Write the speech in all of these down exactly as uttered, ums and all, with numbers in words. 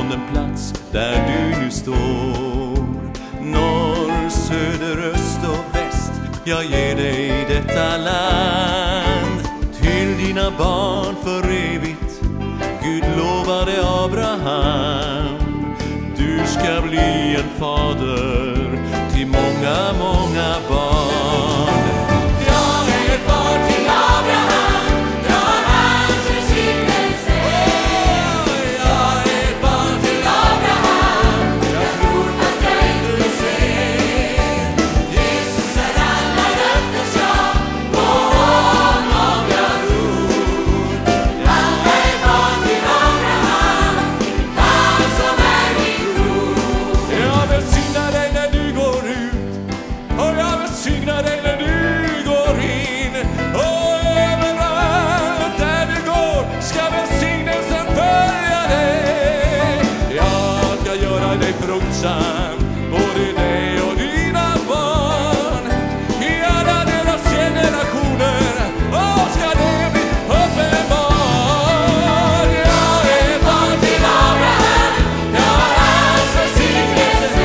den plats där du nu står. Norr, söder, öst och väst, jag ger dig detta land. Till dina barn för evigt, Gud lovade Abraham. Du ska bli en fader till många, många barn. Jag är ett barn till Abraham, drar hans välsignelse. Jag är ett barn till Abraham, jag tror fast jag inte ser. Jesus är alla löftens ja, på honom jag tror. Jag är ett barn till Abraham, han som är min bror. Jag välsignar dig när du går ut, och jag välsignar dig när du går in. Och överallt där du går ska välsignelsen följa dig. Jag ska göra dig fruktsam, både dig och dina barn. I alla deras generationer, och ska det bli uppenbart. Jag är ett barn till Abraham, jag har hans välsignelse.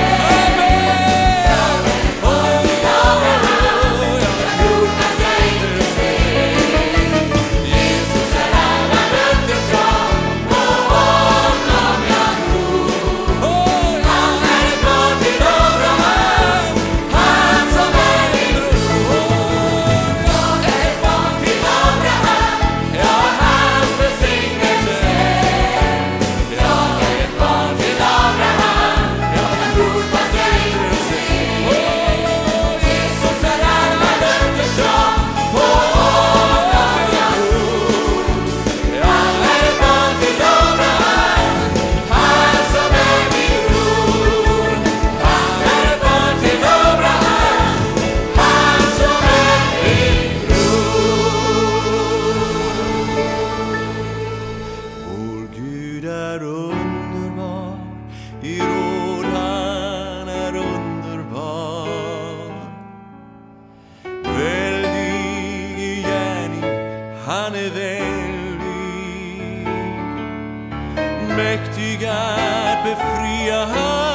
I råd han är underbar, väldig i gärning, han är väldig, mäktig att befria han.